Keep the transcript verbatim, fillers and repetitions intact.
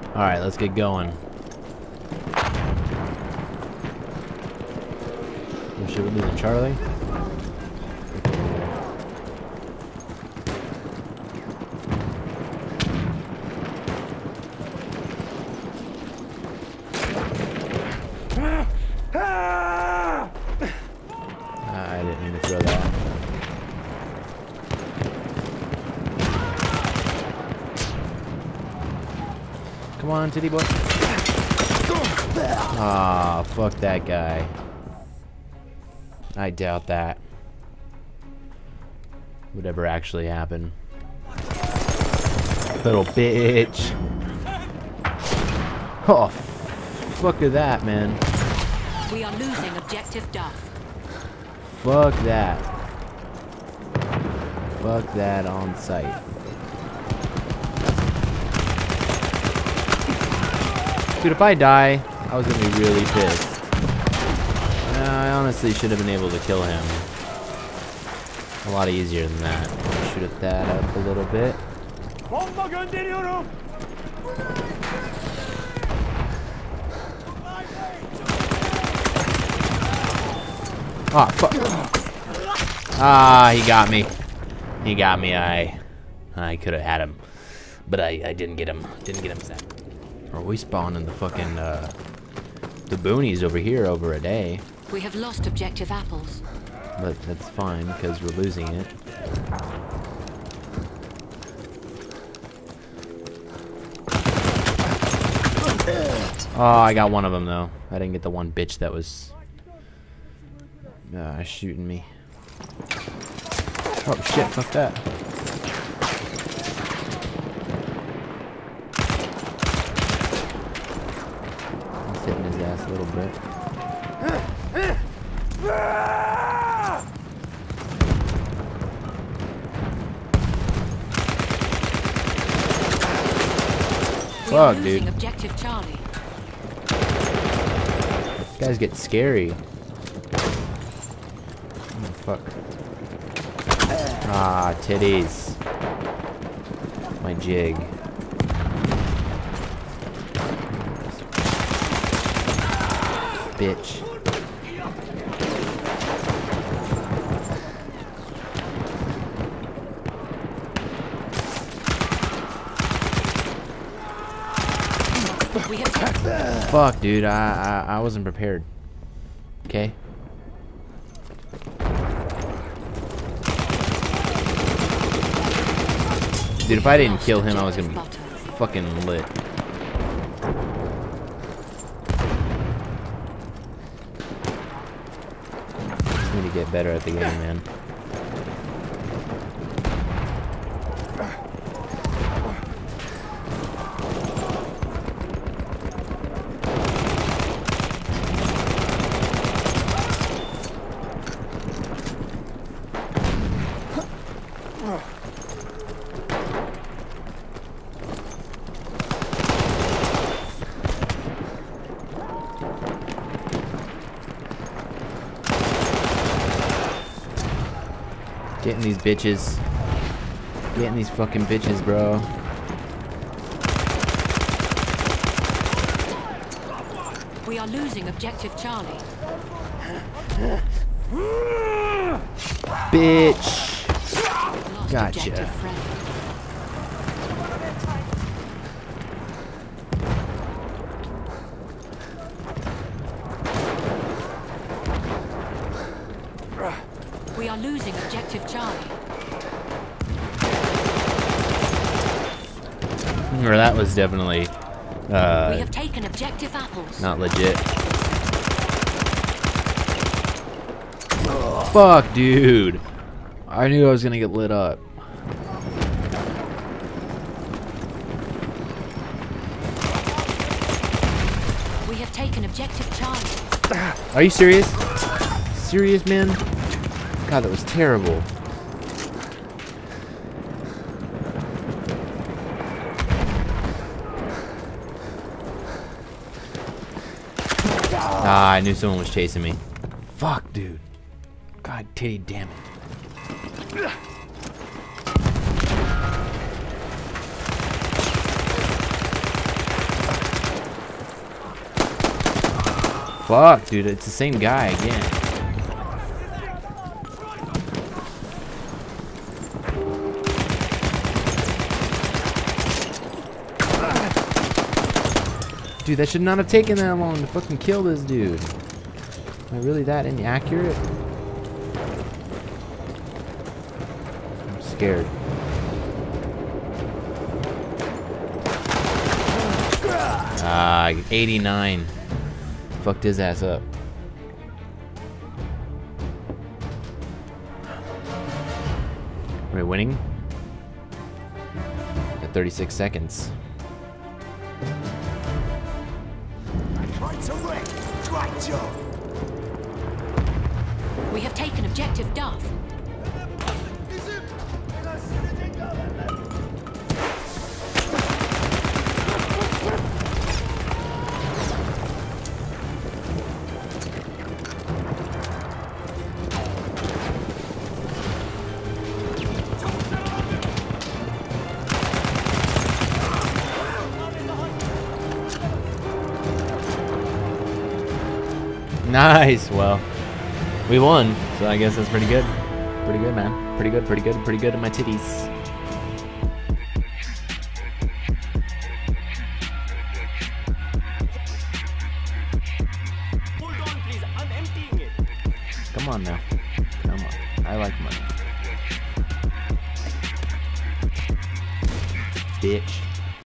Alright, let's get going. Should we leave Charlie? I didn't mean to throw that. Come on, titty boy. Ah, fuck that guy. I doubt that would ever actually happen. Little bitch. Oh, fuck at that, man. We are losing objective Duff. Fuck that. Fuck that on sight. Dude, if I die, I was gonna be really pissed. I honestly should have been able to kill him a lot easier than that. Shoot that up a little bit. Oh, fuck. Ah, he got me. He got me. I I could have had him, but I, I didn't get him. Didn't get him set. Or we spawn in the fucking uh, the boonies over here over a day. We have lost objective apples. But that's fine, because we're losing it. Oh, I got one of them, though. I didn't get the one bitch that was uh, shooting me. Oh, shit, fuck that. He's hitting his ass a little bit. Fuck, dude. Objective Charlie. These guys get scary. Oh, fuck. Ah, titties. My jig. Bitch. We have Fuck, dude. I, I I wasn't prepared. Okay. Dude, if I didn't kill him, I was gonna be fucking lit. Just need to get better at the game, man. Getting these bitches. Getting these fucking bitches, bro. We are losing objective Charlie. Bitch. Lost Gotcha. objective Fred. We are losing objective Charlie. Or that was definitely uh, we have taken objective apples. not legit. Fuck, dude. I knew I was gonna get lit up. We have taken objective Charlie. Are you serious? Serious, man? God, that was terrible. Ah, I knew someone was chasing me. Fuck, dude. God, titty damn it. Fuck, dude, it's the same guy again. Dude, that should not have taken that long to fucking kill this dude. Am I really that inaccurate? I'm scared. Ah, eighty-nine. Fucked his ass up. Are we winning? At thirty-six seconds. Right to wreck. Great job. We have taken objective Duff. Nice. Well, we won, so I guess that's pretty good. Pretty good, man. Pretty good, pretty good, pretty good in my titties. Hold on, please. I'm emptying it. Come on now. Come on. I like money. Bitch.